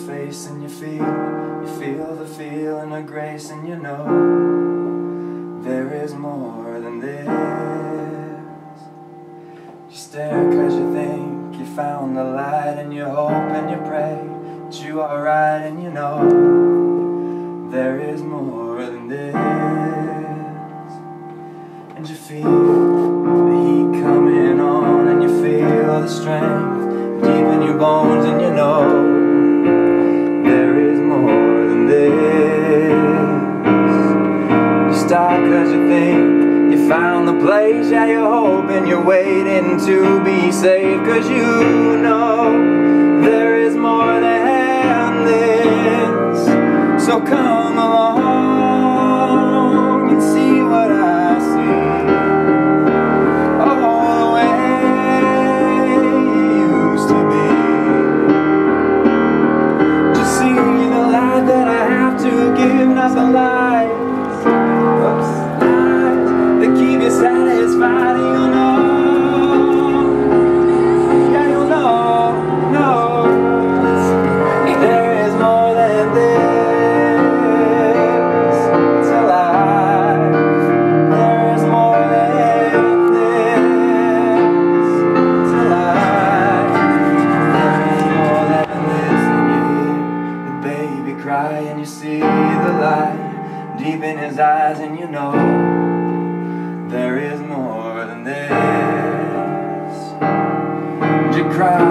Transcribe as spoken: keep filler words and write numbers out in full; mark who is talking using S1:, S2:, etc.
S1: face and you feel, you feel the feeling of grace, and you know there is more than this. You stare cause you think you found the light, and you hope and you pray that you are right, and you know there is more than this. And you feel the heat coming on, and you feel the strength deep in your bones, and you know there is more than this. You stop cause you think you found the place, yeah, you're hoping, you're waiting to be saved, cause you know there is more than this. So come along and see what I see. Not the lies, oops, lies that keep you satisfied. You'll know, yeah, you'll know, know there is more than this. It's a lie. There is more than this. It's a lie. There is more than this. And you hear the baby cry, and you see the light deep in his eyes, and you know there is more than this. And you cry